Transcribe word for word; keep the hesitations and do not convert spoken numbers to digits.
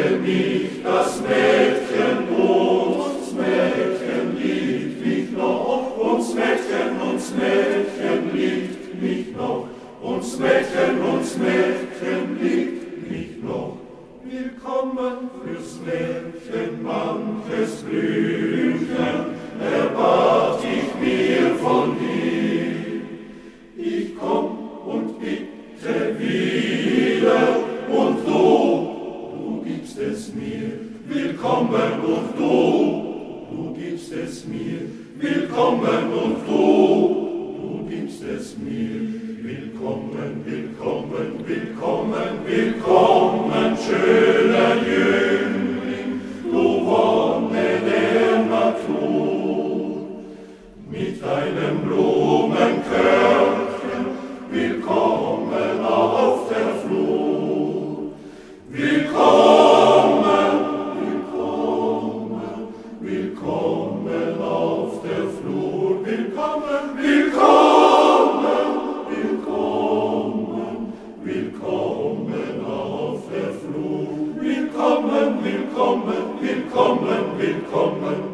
bitte mich, das Mädchen, uns Mädchen liebt mich noch, uns Mädchen, uns Mädchen liebt mich noch, uns Mädchen, uns Mädchen liebt mich noch. Willkommen fürs Mädchen, manches Blümchen, erbat ich mir von dir. Ich komm und bitte wieder, und du, du gibst es mir. Willkommen und du, du gibst es mir. Willkommen und du, du gibst es mir. Willkommen, willkommen, willkommen, willkommen, schöner Jüngling, du Wonne der Natur. Mit deinem Blumenkörnchen, willkommen auf der Flur. Willkommen, willkommen, willkommen auf der Flur. Willkommen, willkommen, willkommen, willkommen auf der Flur. Willkommen, willkommen, willkommen, willkommen.